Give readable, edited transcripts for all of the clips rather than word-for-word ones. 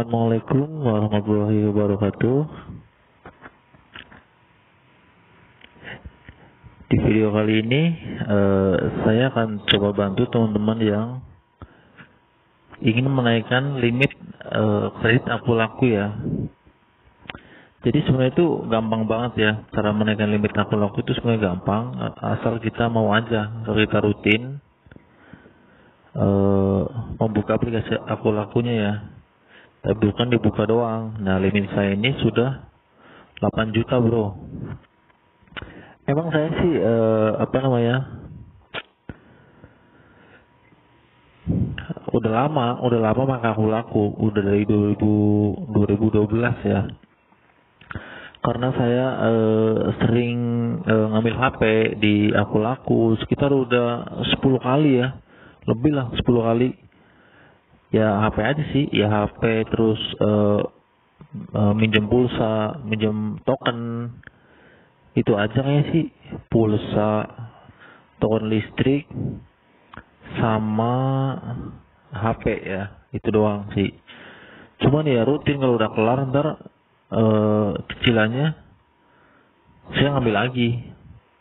Assalamualaikum warahmatullahi wabarakatuh. Di video kali ini saya akan coba bantu teman-teman yang ingin menaikkan limit kredit aku laku ya. Jadi sebenarnya itu gampang banget ya, cara menaikkan limit aku laku itu sebenarnya gampang, asal kita mau aja. Kalau kita rutin membuka aplikasi aku lakunya ya, tapi bukan dibuka doang. Nah, limit saya ini sudah 8 juta bro. Emang saya sih udah lama maka aku laku, udah dari 2012 ya. Karena saya sering ngambil HP di aku laku sekitar udah 10 kali ya, lebih lah 10 kali. Ya HP aja sih, ya HP terus minjem pulsa, minjem token, itu aja kayaknya sih. Pulsa, token listrik, sama HP ya, itu doang sih. Cuman ya rutin, kalau udah kelar ntar cicilannya saya ngambil lagi,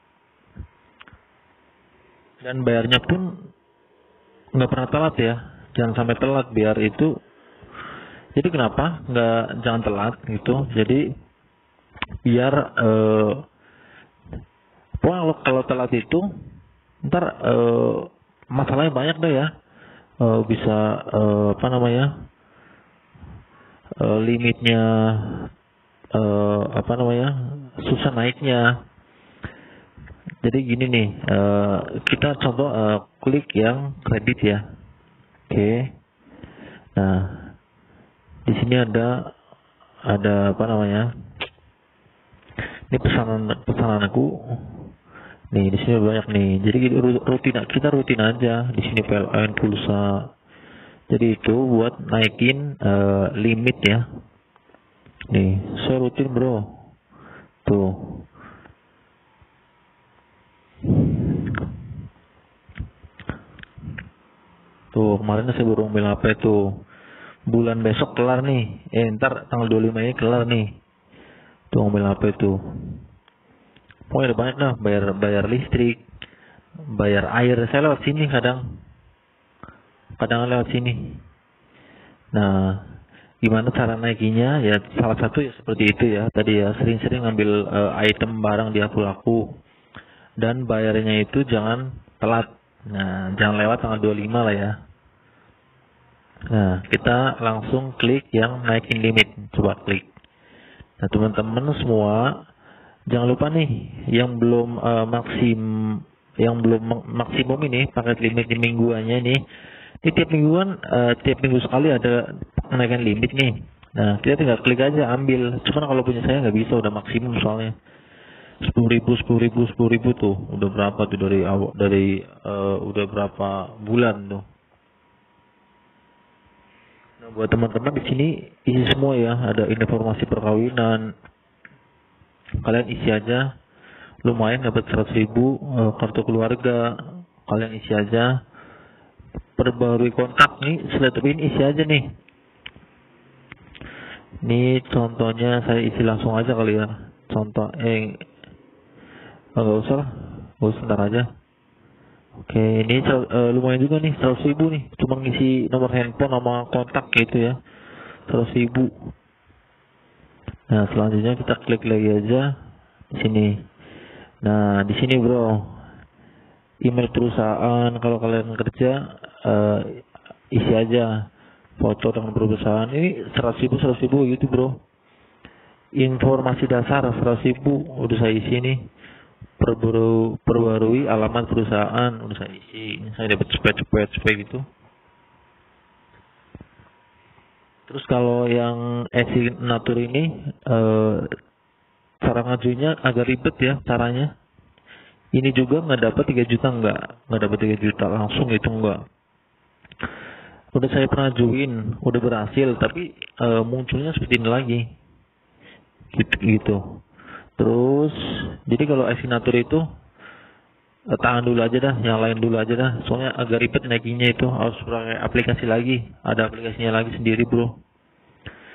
dan bayarnya pun nggak pernah telat ya. Jangan sampai telat biar itu. Jadi kenapa jangan telat gitu? Jadi biar kalau telat itu ntar masalahnya banyak deh ya. Bisa limitnya susah naiknya. Jadi gini nih, kita contoh klik yang kredit ya. Oke. Nah, di sini ada ini pesanan aku. Nih, di sini banyak nih. Jadi kita rutin aja di sini, PLN, pulsa. Jadi itu buat naikin limit ya. Nih, saya rutin bro. Tuh. Tuh, kemarin saya baru ambil HP tuh. Bulan besok kelar nih. Ntar tanggal 25 ini kelar nih. Tuh ambil HP tuh. Pokoknya ada banyak lah, bayar listrik, bayar air. Saya lewat sini kadang lewat sini. Nah, gimana cara naikinya? Ya salah satu ya seperti itu ya. Tadi ya, sering-sering ngambil item barang di aku laku. Dan bayarnya itu jangan telat. Nah, jangan lewat tanggal 25 lah ya. Nah, kita langsung klik yang naikin limit. Coba klik. Nah, teman-teman semua, jangan lupa nih yang belum maksimum ini paket limit di mingguannya nih. Ini tiap minggu sekali ada kenaikan limit nih. Nah, kita tinggal klik aja ambil. Cuman kalau punya saya nggak bisa, udah maksimum soalnya. 10.000 tuh udah berapa tuh udah berapa bulan tuh. Nah, buat teman-teman di sini isi semua ya, ada informasi perkawinan. Kalian isi aja, lumayan dapat 100.000. Kartu keluarga kalian isi aja. Perbarui kontak nih, setelah ini isi aja nih. Ini contohnya saya isi langsung aja kali ya. Contoh nggak usah lah, ntar aja. Oke, ini lumayan juga nih, 100.000 nih. Cuma ngisi nomor handphone sama kontak gitu ya, 100.000. Nah, selanjutnya kita klik lagi aja di sini. Nah, di sini bro, email perusahaan. Kalau kalian kerja, isi aja foto dengan perusahaan. Ini 100.000 gitu bro. Informasi dasar 100.000 udah saya isi nih. Perbarui alamat perusahaan udah saya isi. Saya dapat cepet gitu. Terus kalau yang e-signature ini cara ngajunya agak ribet ya caranya. Ini juga nggak dapat 3 juta, nggak dapat 3 juta langsung itu enggak. Udah saya pernah ajuin, udah berhasil, tapi munculnya seperti ini lagi. Gitu. Terus jadi kalau e-signature itu tahan dulu aja dah, nyalain dulu aja dah. Soalnya agak ribet naikinnya, itu harus pakai aplikasi lagi. Ada aplikasinya lagi sendiri bro.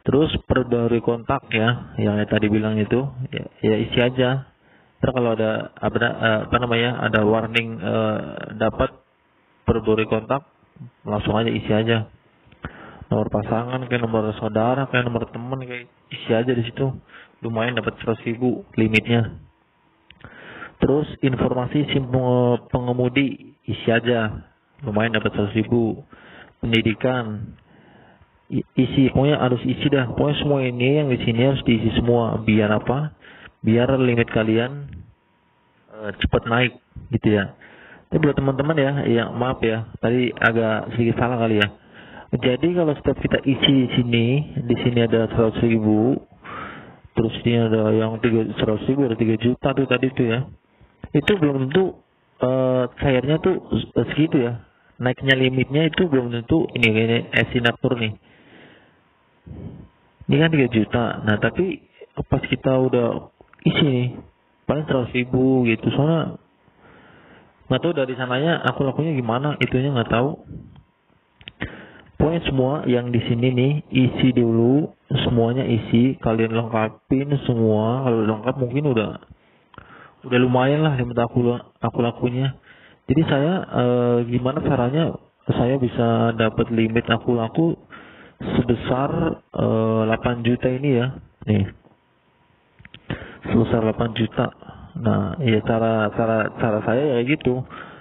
Terus perbarui kontak ya, yang tadi bilang itu, ya isi aja. Terus kalau ada apa namanya, ada warning dapat perbarui kontak, langsung aja isi aja. Nomor pasangan, kayak nomor saudara, kayak nomor teman, kayak isi aja di situ. Lumayan dapat 100.000 limitnya. Terus informasi SIM pengemudi isi aja, lumayan dapat 100.000. Pendidikan isi, pokoknya harus isi dah. Pokoknya semua ini yang di sini harus diisi semua. Biar apa? Biar limit kalian cepat naik gitu ya. Tapi buat teman-teman ya maaf ya, tadi agak sedikit salah kali ya. Jadi kalau setiap kita isi di sini ada 100.000, terus ini ada yang 100.000, ada 3 juta tuh tadi tuh ya. Itu belum tentu cairnya tuh segitu ya. Naiknya limitnya itu belum tentu ini esinatur nih. Ini kan 3 juta. Nah, tapi pas kita udah isi nih, paling 100.000 gitu. Soalnya nggak tahu dari sananya aku lakunya gimana, itunya nggak tahu. Pokoknya semua yang di sini nih isi dulu, semuanya isi, kalian lengkapin semua. Kalau lengkap mungkin udah lumayan lah limit aku lakunya. Jadi saya gimana caranya saya bisa dapat limit aku laku sebesar 8 juta ini ya. Nih. Sebesar 8 juta. Nah, ya cara saya ya gitu.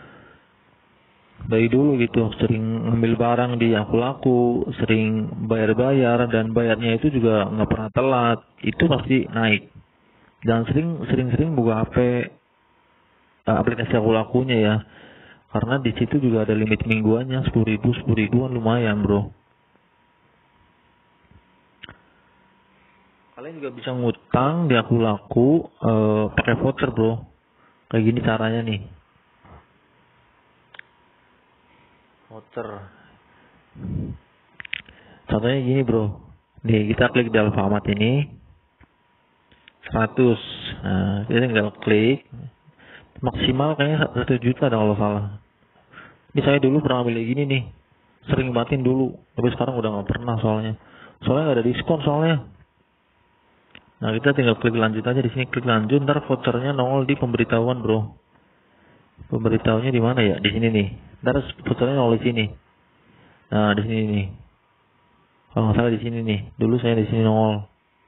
Dari dulu gitu, sering ngambil barang di aku laku, sering bayar dan bayarnya itu juga nggak pernah telat. Itu pasti naik. Dan sering buka HP aplikasi aku lakunya ya. Karena di situ juga ada limit mingguannya 10.000 lumayan, bro. Kalian juga bisa ngutang di aku laku pakai voucher, bro. Kayak gini caranya nih. Voucher. Contohnya gini, bro. Nih, kita klik di Alfamart ini 100. Nah, kita tinggal klik. Maksimal kayaknya 1 juta dah kalau salah. Ini saya dulu pernah ambil gini nih, sering batin dulu, tapi sekarang udah nggak pernah soalnya nggak ada diskon soalnya. Nah, kita tinggal klik lanjut aja di sini, klik lanjut, ntar vouchernya nongol di pemberitahuan, bro. Pemberitahuannya di mana ya? Di sini nih. Ntar vouchernya nongol di sini. Nah, di sini nih. Kalau nggak salah di sini nih. Dulu saya di sini nongol.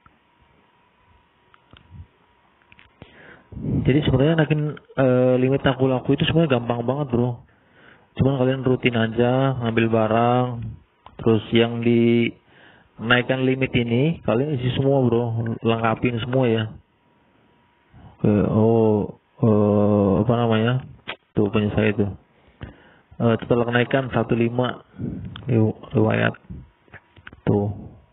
Jadi sebenarnya naikin limit aku laku itu sebenarnya gampang banget, bro. Cuman kalian rutin aja ngambil barang, terus yang dinaikkan limit ini kalian isi semua, bro, lengkapin semua ya. Apa namanya? Tuh punya saya tuh. Setelah kenaikan 15 riwayat. Tuh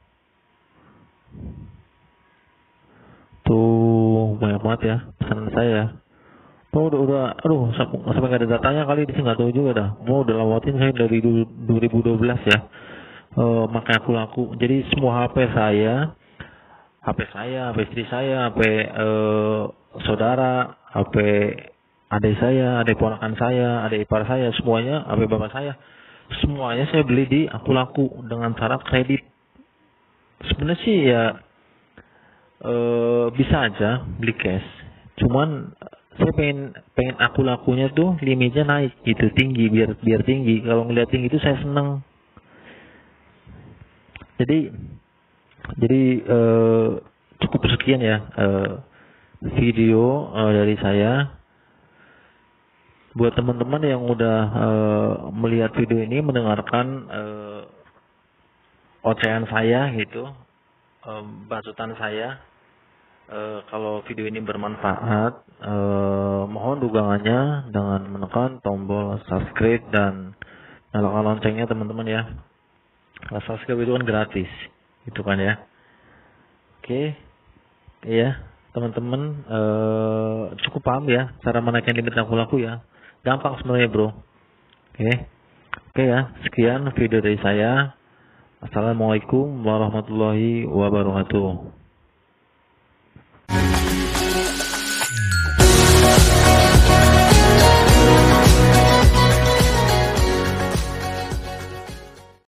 banyak banget ya pesanan saya. Aduh, sampai nggak ada datanya kali di sini, nggak tahu juga dah. Udah lewatin saya dari 2012 ya. Makanya aku laku. Jadi semua HP saya, HP istri saya, HP saudara, HP adik saya, adik ponakan saya, adik ipar saya, semuanya, HP bapak saya, semuanya saya beli di aku laku dengan cara kredit. Sebenarnya sih ya bisa aja beli cash. Cuman saya pengen aku lakunya tuh limitnya naik gitu, tinggi, biar tinggi. Kalau ngeliat tinggi itu saya seneng. Jadi cukup sekian ya video dari saya. Buat teman-teman yang udah melihat video ini, mendengarkan ocehan saya gitu, bacaan saya. Kalau video ini bermanfaat, mohon dukungannya dengan menekan tombol subscribe dan nyalakan loncengnya, teman-teman ya. Subscribe itu kan gratis, gitu kan ya. Oke, ya teman-teman, cukup paham ya cara menaikkan limit aku laku ya. Gampang sebenarnya, bro. Oke ya, sekian video dari saya. Assalamualaikum warahmatullahi wabarakatuh.